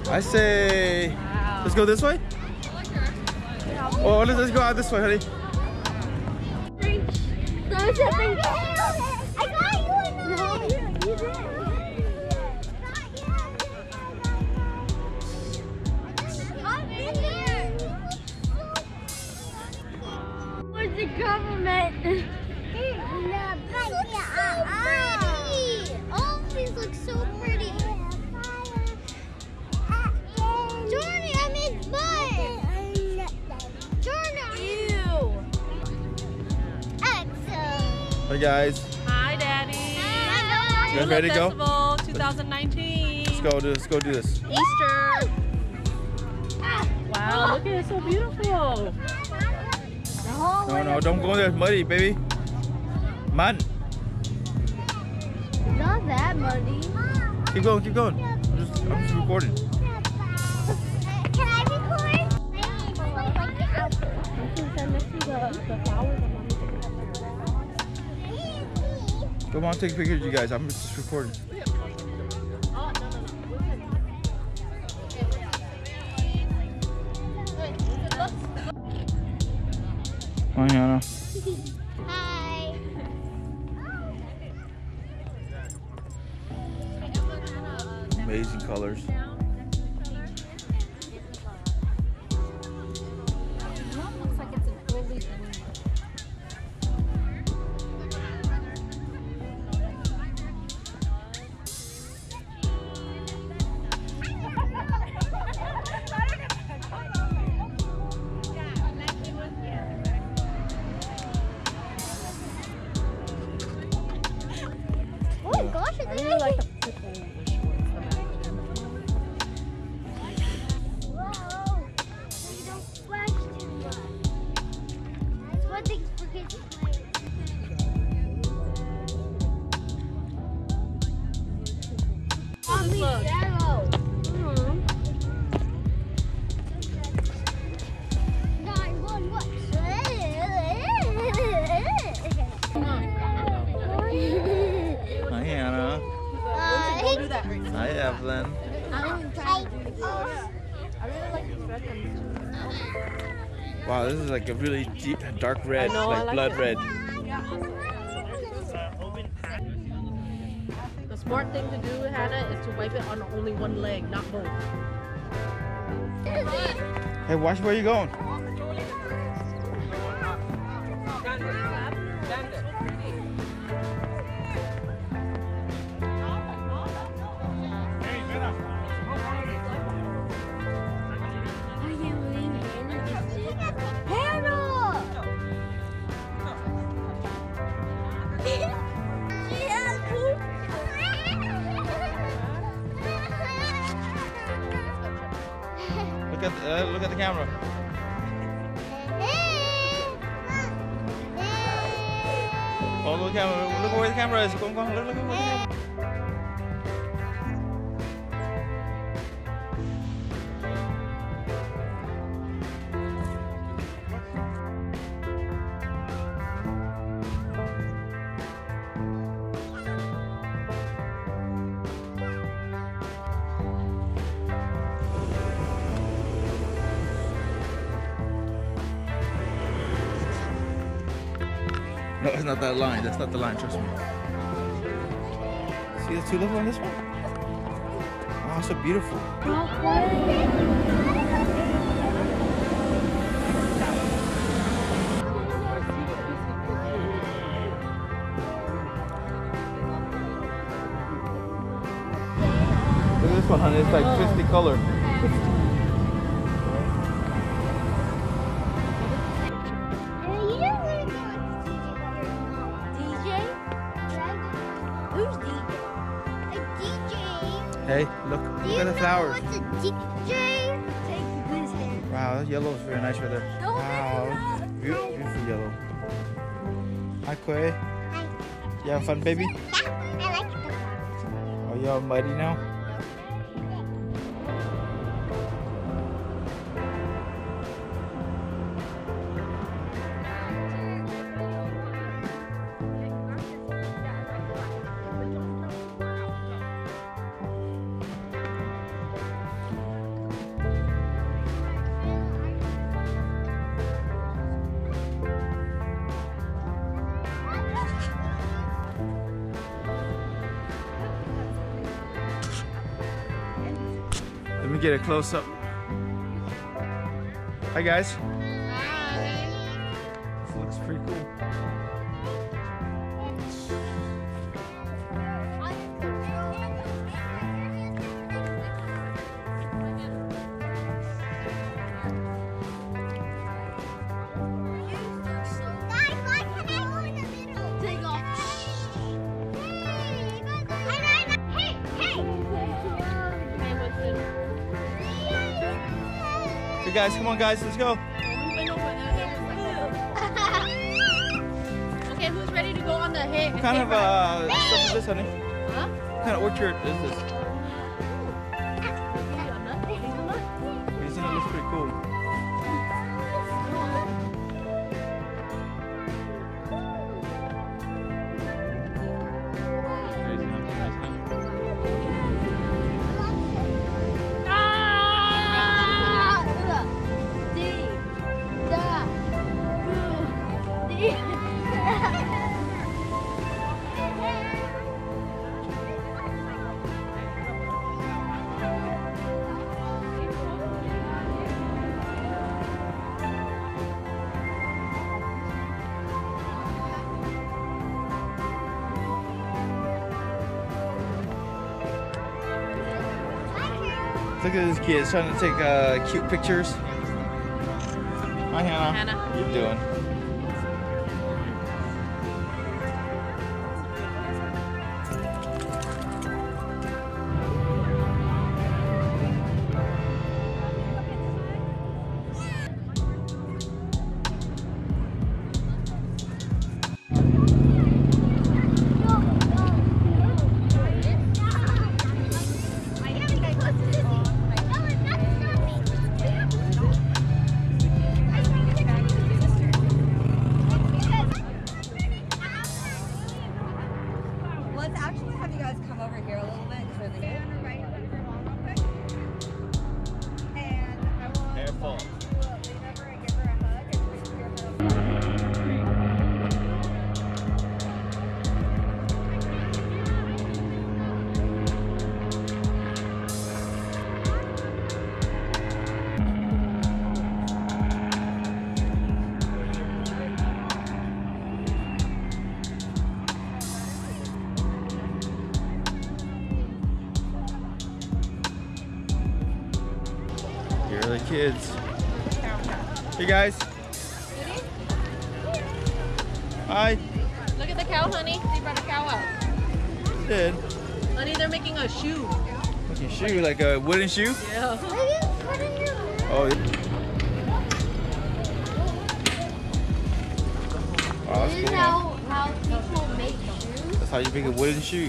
I say, let's go this way. Oh, let's go out this way, honey. There's a thing. I got you. No, you did. Where's the government? All of these look so pretty. Jordan, I'm his butt. Jordan. Ew. Excellent. Hey guys. Hi, Daddy. Hi. You guys ready to go? Festival 2019. Let's go do this. Easter. Wow, look at it, so beautiful. No, don't go in there. It's muddy, baby. Man. Not that muddy. Keep going. I'm just recording. Can I record? Come on, take pictures, you guys. I'm just recording. Hi, Hannah. Hi. Amazing colors. Looks like it's an early bloomer. Oh gosh, I really like the purple shorts, the matching. Whoa. You don't splash too much. That's one thing for kids to play. Mommy, yellow. Nine, one, what? Hi, Hannah. Don't do that right now. Hi, Evelyn. Wow, this is like a really deep, dark red, I know, I like like blood it. red. The smart thing to do, Hannah, is to wipe it on only one leg, not both. Hey, watch where you going. Look at the camera. Oh, look at the camera. Look where the camera is. Go on. Look where the camera is. No, it's not that line. That's not the line, trust me. See the tulip on this one? Oh, so beautiful. Look at this one, honey. It's like 50 color. Hey, look at the flowers. What's a DJ? Wow, that yellow is very nice right there. Wow, beautiful yellow. Hi, Quay. Hi. You having fun, baby? Yeah, I like it. Are you all muddy now? Let me get a close up. Hi guys. This looks pretty cool. Hey guys, come on guys, let's go. Okay, who's ready to go on the hay? What kind of stuff is this, honey? Huh? What kind of orchard is this? Hazelnut looks pretty cool. Look at this kid trying to take cute pictures. Hi Hannah. Hannah. What are you doing? Let's actually have you guys come over here a little bit because we're the good. Careful. Here are the kids. Hey guys. Hi. Look at the cow, honey. They brought a cow out. Did. Honey, they're making a shoe. Like a shoe, like a wooden shoe? Yeah. Oh. Wow, This is that's cool. how people make shoes. That's how you make a wooden shoe.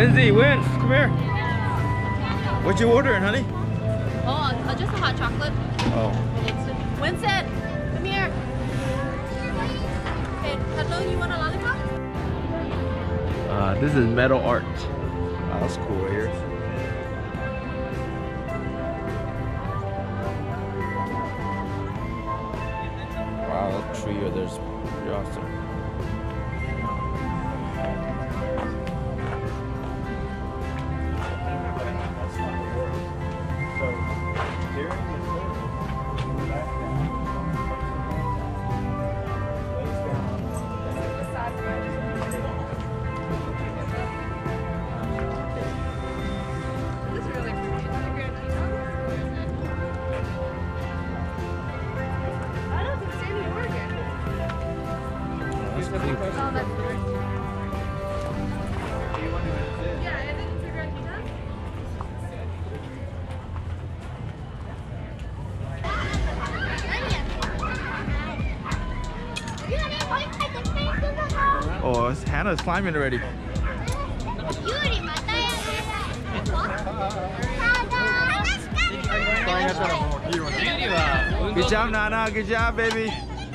Lindsay, Wins, come here. What you ordering, honey? Oh, just a hot chocolate. Oh. Winston, come here. Hey, hello, you want a lollipop? This is metal art. Oh, that's cool right here. Wow, that tree right there's pretty awesome. Oh, Hannah's climbing already. Good job, Nana. Good job, baby.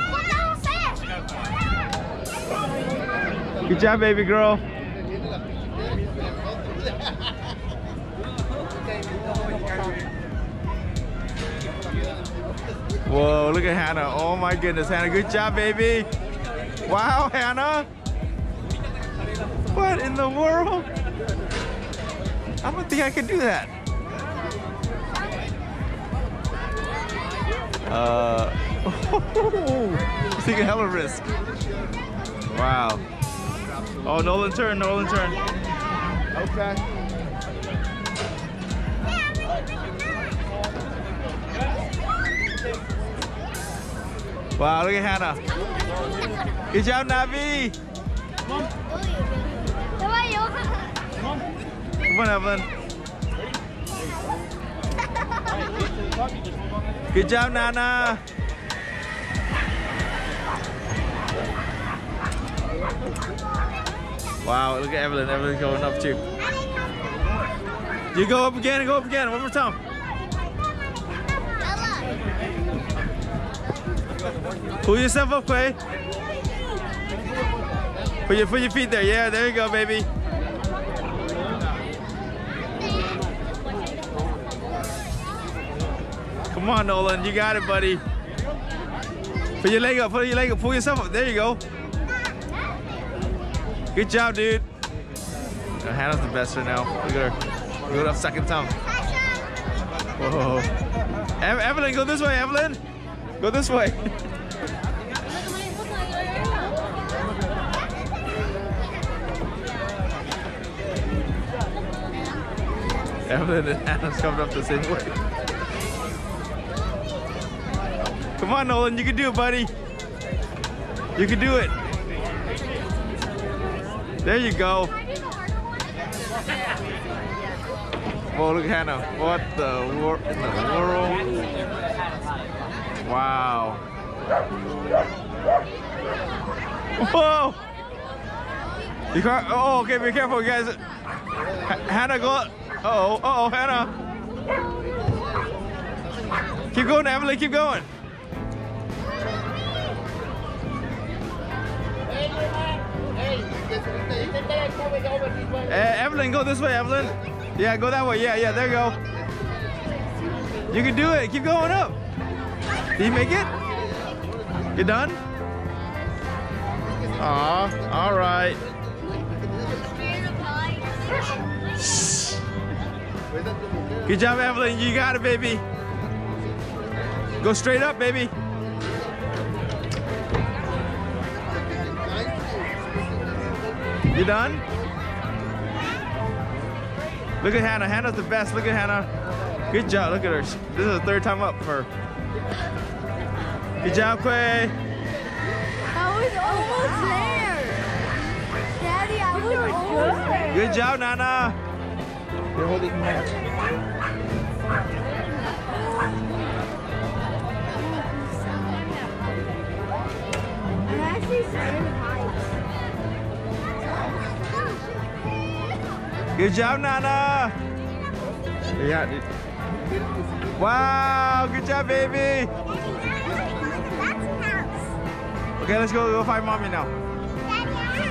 Good job, baby girl. Whoa, look at Hannah. Oh my goodness, Hannah. Good job, baby. Wow, Hannah. What in the world? I don't think I can do that. Taking hella risk. Wow. Oh, Nolan turn, Nolan turn. Okay. Wow, look at Hannah. Good job, Navi. Come on, Evelyn. Good job, Nana. Wow, look at Evelyn. Evelyn's going up too. You go up again and go up again. One more time. Pull yourself up, Quay. Put your feet there. Yeah, there you go, baby. Come on, Nolan. You got it, buddy. Put your leg up. Put your leg up. Pull yourself up. There you go. Good job, dude. Oh, Hannah's the best right now. Look at her. Go up second time. Whoa. Evelyn, go this way, Evelyn. Go this way. Evelyn and Hannah's coming up the same way. Come on, Nolan, you can do it, buddy. You can do it. There you go. Whoa, look at Hannah. What the world? Wow. Whoa. You can't. Oh, okay, be careful, guys. Hannah, go. Uh-oh, Hannah. Keep going, Evelyn, keep going. Evelyn, go this way, Evelyn. Yeah, go that way. Yeah, there you go. You can do it. Keep going up. Did you make it? You done? Aw, all right. Good job, Evelyn. You got it, baby. Go straight up, baby. You done? Look at Hannah. Hannah's the best. Look at Hannah. Good job. Look at her. This is the third time up for her. Good job, Quay. I was almost there. Daddy, I was almost there. Good job, Nana. You're holding my I'm actually scared of heights. Good job, Nana. Yeah. Wow, good job, baby. Okay, let's go find mommy now.